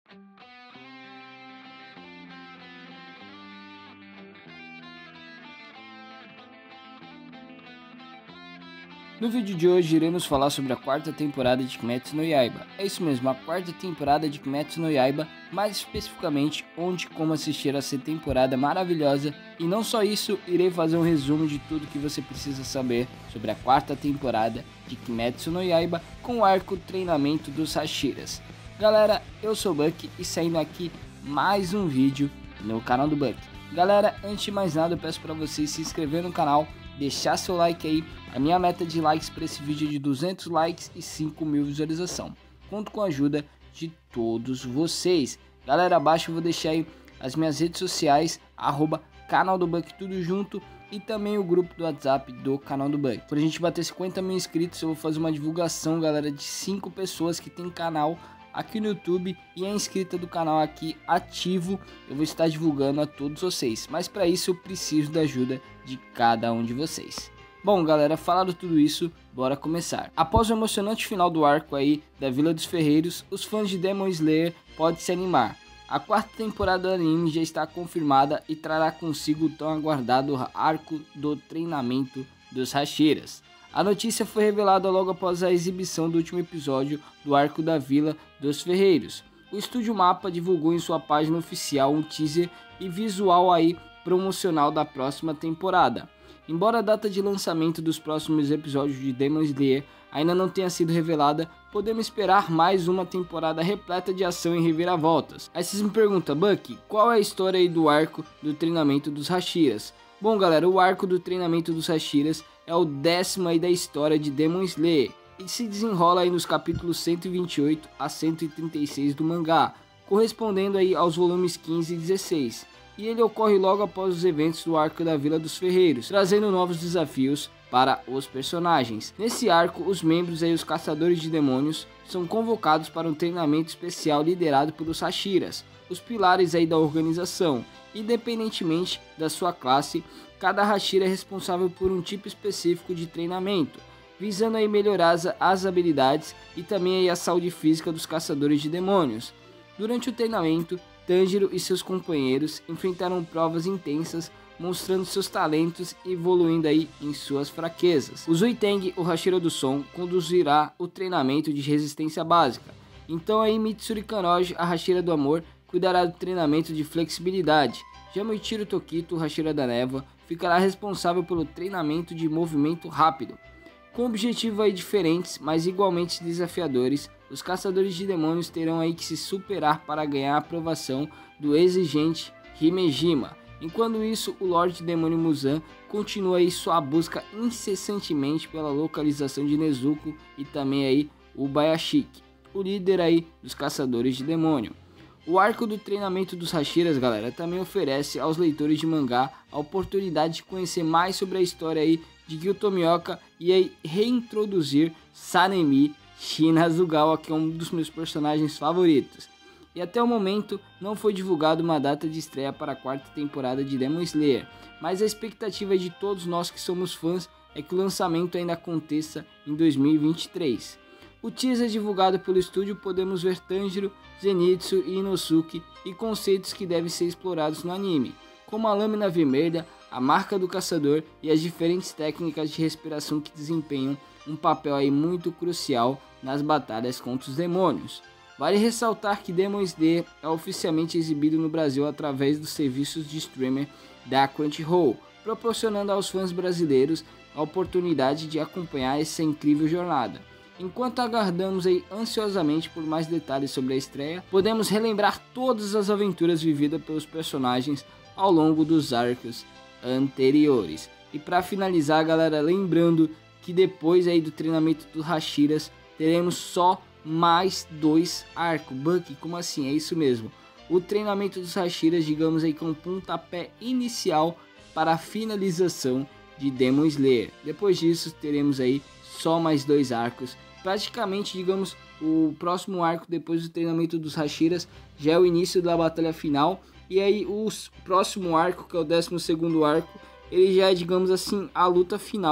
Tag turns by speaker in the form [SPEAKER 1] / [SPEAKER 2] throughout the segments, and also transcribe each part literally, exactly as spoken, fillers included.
[SPEAKER 1] No vídeo de hoje iremos falar sobre a quarta temporada de Kimetsu no Yaiba. É isso mesmo, a quarta temporada de Kimetsu no Yaiba, mais especificamente onde e como assistir a essa temporada maravilhosa. E não só isso, irei fazer um resumo de tudo que você precisa saber sobre a quarta temporada de Kimetsu no Yaiba com o arco treinamento dos Hashiras. Galera, eu sou o Buck e saindo aqui mais um vídeo no canal do Buck. Galera, antes de mais nada eu peço para vocês se inscrever no canal, deixar seu like aí. A minha meta de likes para esse vídeo é de duzentos likes e cinco mil visualizações. Conto com a ajuda de todos vocês. Galera, abaixo eu vou deixar aí as minhas redes sociais, arroba canal do Buck tudo junto, e também o grupo do WhatsApp do canal do Buck. Quando a gente bater cinquenta mil inscritos eu vou fazer uma divulgação, galera, de cinco pessoas que tem canal aqui no YouTube e é inscrita do canal aqui ativo. Eu vou estar divulgando a todos vocês, mas para isso eu preciso da ajuda de cada um de vocês. Bom, galera, falado tudo isso, bora começar. Após o emocionante final do arco aí da Vila dos Ferreiros, os fãs de Demon Slayer podem se animar. A quarta temporada do anime já está confirmada e trará consigo o tão aguardado arco do treinamento dos Hashiras. A notícia foi revelada logo após a exibição do último episódio do arco da Vila dos Ferreiros. O Estúdio Mapa divulgou em sua página oficial um teaser e visual aí promocional da próxima temporada. Embora a data de lançamento dos próximos episódios de Demon Slayer ainda não tenha sido revelada, podemos esperar mais uma temporada repleta de ação e reviravoltas. Aí vocês me perguntam, Buck, qual é a história aí do arco do treinamento dos Hashiras? Bom, galera, o arco do treinamento dos Hashiras é o décimo aí da história de Demon Slayer e se desenrola aí nos capítulos cento e vinte e oito a cento e trinta e seis do mangá, correspondendo aí aos volumes quinze e dezesseis. E ele ocorre logo após os eventos do arco da Vila dos Ferreiros, trazendo novos desafios para os personagens. Nesse arco, os membros e os caçadores de demônios são convocados para um treinamento especial liderado pelos Hashiras, os pilares aí da organização. Independentemente da sua classe, cada Hashira é responsável por um tipo específico de treinamento, visando aí melhorar as, as habilidades e também aí a saúde física dos caçadores de demônios. Durante o treinamento, Tanjiro e seus companheiros enfrentaram provas intensas, mostrando seus talentos e evoluindo aí em suas fraquezas. O Zuiteng, o Hashira do Som, conduzirá o treinamento de resistência básica. Então aí Mitsuri Kanoji, a Hashira do Amor, cuidará do treinamento de flexibilidade. Já Moichiro Tokito, o Hashira da Névoa, ficará responsável pelo treinamento de movimento rápido. Com objetivos aí diferentes, mas igualmente desafiadores, os caçadores de demônios terão aí que se superar para ganhar a aprovação do exigente Himejima. Enquanto isso, o Lorde Demônio Muzan continua aí sua busca incessantemente pela localização de Nezuko e também aí o Bayashiki, o líder aí dos caçadores de demônio. O arco do treinamento dos Hashiras, galera, também oferece aos leitores de mangá a oportunidade de conhecer mais sobre a história aí de Gyu Tomioka e aí reintroduzir Sanemi Shinazugawa, que é um dos meus personagens favoritos. E até o momento não foi divulgada uma data de estreia para a quarta temporada de Demon Slayer, mas a expectativa de todos nós que somos fãs é que o lançamento ainda aconteça em dois mil e vinte e três. O teaser divulgado pelo estúdio podemos ver Tanjiro, Zenitsu e Inosuke e conceitos que devem ser explorados no anime, como a lâmina vermelha, a marca do caçador e as diferentes técnicas de respiração que desempenham um papel aí muito crucial nas batalhas contra os demônios. Vale ressaltar que Demon Slayer é oficialmente exibido no Brasil através dos serviços de streamer da Crunchyroll, proporcionando aos fãs brasileiros a oportunidade de acompanhar essa incrível jornada. Enquanto aguardamos aí ansiosamente por mais detalhes sobre a estreia, podemos relembrar todas as aventuras vividas pelos personagens ao longo dos arcos anteriores. E para finalizar, galera, lembrando que depois aí do treinamento dos Hashiras teremos só mais dois arcos. Buck, como assim? É isso mesmo. O treinamento dos Hashiras, digamos aí, com um pontapé inicial para a finalização de Demon Slayer. Depois disso teremos aí só mais dois arcos. Praticamente, digamos, o próximo arco depois do treinamento dos Hashiras já é o início da batalha final. E aí o próximo arco, que é o décimo segundo arco, ele já é, digamos assim, a luta final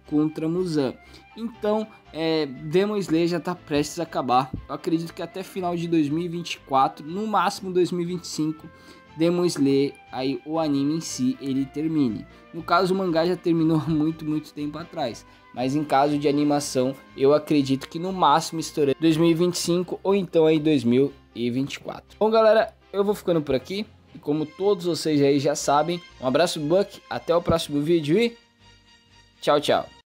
[SPEAKER 1] contra Muzan. Então, é, Demon Slayer já está prestes a acabar. Eu acredito que até final de dois mil e vinte e quatro, no máximo dois mil e vinte e cinco, Demon Slayer, aí o anime em si, ele termine. No caso, o mangá já terminou há muito, muito tempo atrás. Mas em caso de animação, eu acredito que no máximo estourando dois mil e vinte e cinco ou então aí dois mil e vinte e quatro. Bom, galera, eu vou ficando por aqui. E como todos vocês aí já sabem, um abraço, Buck, até o próximo vídeo e tchau, tchau.